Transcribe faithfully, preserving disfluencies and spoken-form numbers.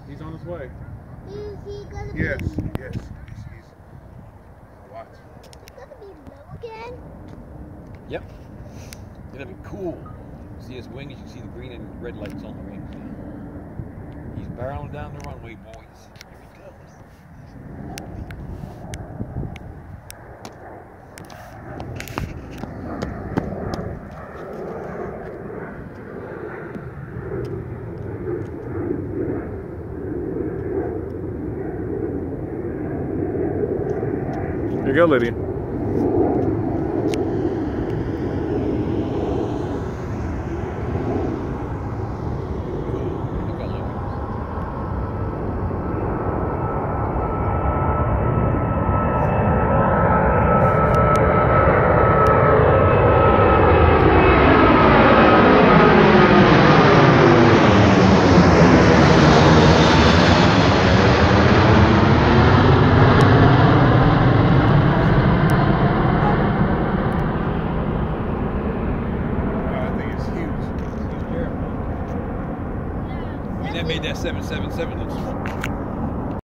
He's on his way. Is he gonna Yes, be, yes. He's, he's, watch. he's gonna be low again? Yep. It's gonna be cool. See his wings? You see the green and red lights on the wings. He's barreling down the runway, boys. Here he comes. Here you go, Lydia. That made that seven seven seven look